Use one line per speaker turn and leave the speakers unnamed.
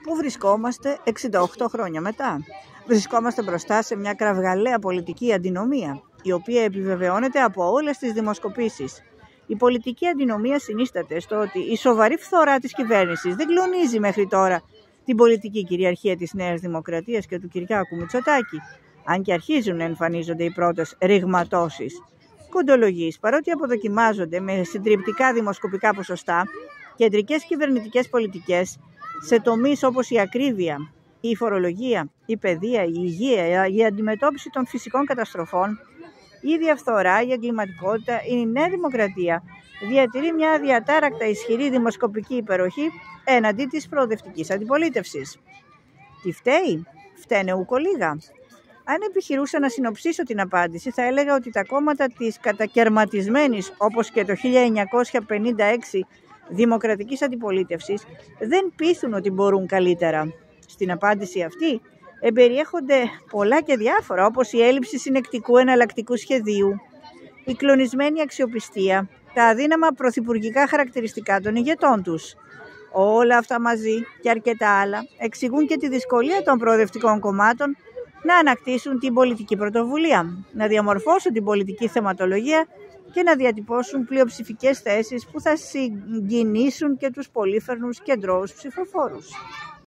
Πού βρισκόμαστε 68 χρόνια μετά? Βρισκόμαστε μπροστά σε μια κραυγαλαία πολιτική αντινομία, η οποία επιβεβαιώνεται από όλες τις δημοσκοπήσεις. Η πολιτική αντινομία συνίσταται στο ότι η σοβαρή φθορά της κυβέρνησης δεν κλονίζει μέχρι τώρα την πολιτική κυριαρχία της Νέας Δημοκρατίας και του Κυριάκου Μητσοτάκη, αν και αρχίζουν να εμφανίζονται οι πρώτες ρηγματώσεις. Κοντολογείς, παρότι αποδοκιμάζονται με συντριπτικά δημοσκοπικά ποσοστά, κεντρικές κυβερνητικές πολιτικές σε τομείς όπως η ακρίβεια, η φορολογία, η παιδεία, η υγεία, η αντιμετώπιση των φυσικών καταστροφών, η διαφθορά, η εγκληματικότητα, η Νέα Δημοκρατία διατηρεί μια αδιατάρακτα ισχυρή δημοσκοπική υπεροχή έναντι της προοδευτικής αντιπολίτευσης. Τι φταίει? Φταίνε ούκο λίγα. Αν επιχειρούσα να συνοψίσω την απάντηση, θα έλεγα ότι τα κόμματα της κατακερματισμένης, όπως και το 1956, δημοκρατικής αντιπολίτευσης, δεν πείθουν ότι μπορούν καλύτερα. Στην απάντηση αυτή εμπεριέχονται πολλά και διάφορα, όπως η έλλειψη συνεκτικού εναλλακτικού σχεδίου, η κλονισμένη αξιοπιστία, τα αδύναμα πρωθυπουργικά χαρακτηριστικά των ηγετών τους. Όλα αυτά μαζί και αρκετά άλλα εξηγούν και τη δυσκολία των προοδευτικών κομμάτων να ανακτήσουν την πολιτική πρωτοβουλία, να διαμορφώσουν την πολιτική θεματολογία και να διατυπώσουν πλειοψηφικές θέσεις που θα συγκινήσουν και τους πολύφερνους κεντρώους ψηφοφόρους.